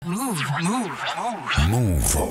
Move.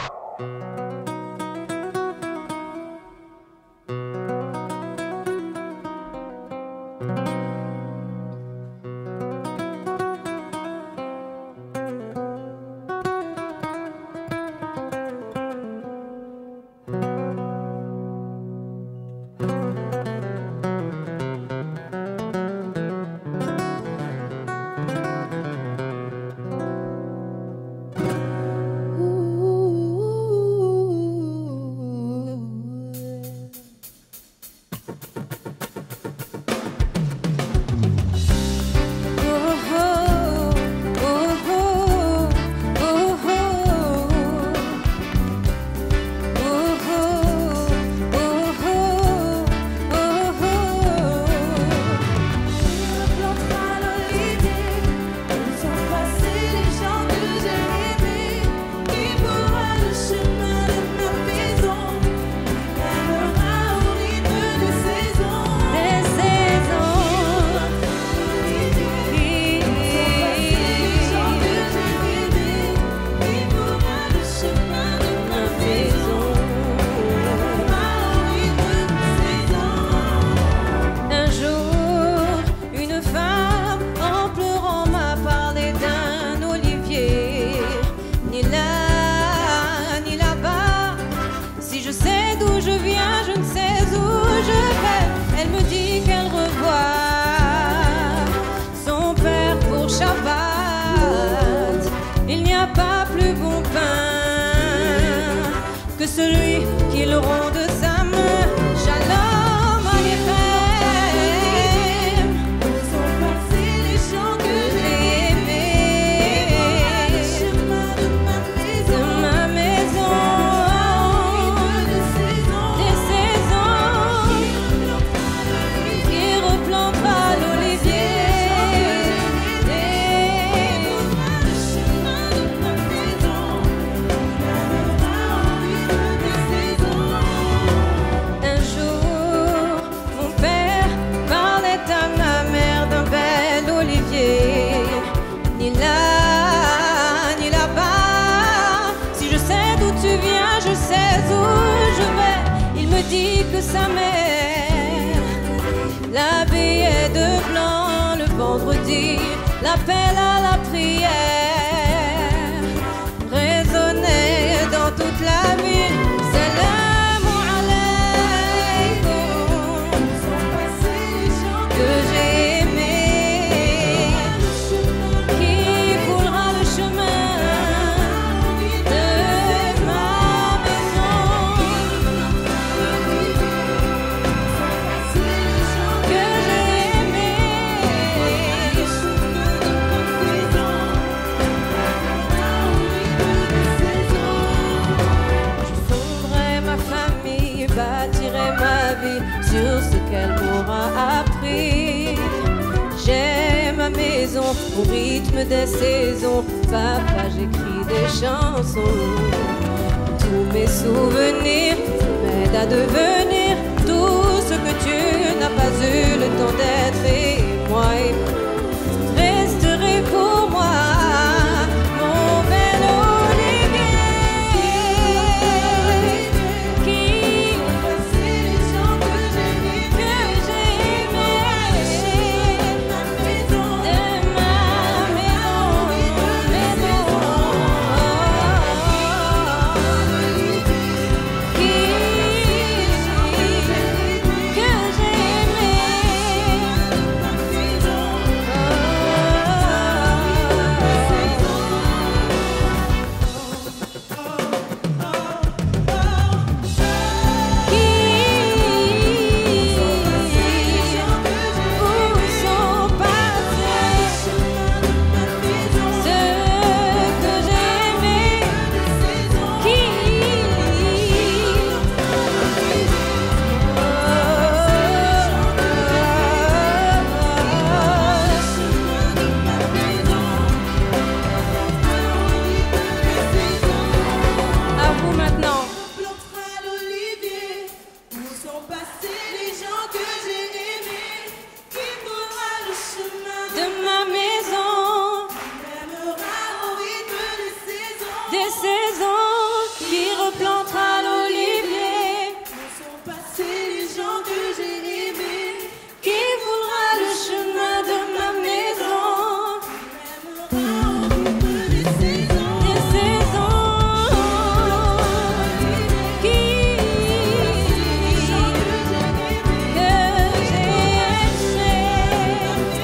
Celui qui le rend de sa main. Shalom Aleichem. Où sont passés les gens que j'ai aimés? Le chemin de ma maison, des saisons, qui replantera l'olivier. Le chemin de ma maison. Un jour, mon père parlait à ma mère d'un bel olivier. Ni là, ni là-bas. Si je sais d'où tu viens, je sais où je vais. Il me dit que sa mère l'habillait de blanc le vendredi. L'appel à la prière résonnait dans toute la ville. Salam alaykoum. Que j'ai aimé, qui foulera le chemin de ma maison. Que j'ai aimé, je fonderai ma famille, bâtirai ma vie sur ce qu'elle m'aura appris. J'aime ma maison au rythme des saisons. Papa, j'écris des chansons. Tous mes souvenirs m'aident à devenir tout ce que tu n'as pas eu le temps d'être. Et moi, resterai pour moi mon bel olivier qui les gens que j'ai aimés de ma maison. des saisons qui replantera l'olivier. Où sont passés les gens que j'ai aimés? Qui foulera le chemin de ma maison? Des saisons. Des saisons qui que j'ai aimées.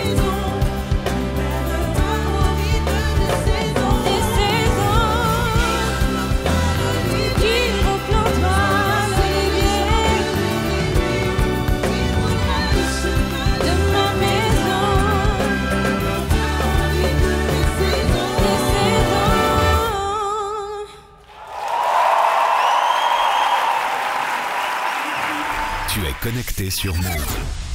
Des saisons qui replantera l'olivier de ma maison. Des saisons. Tu es connecté sur Move.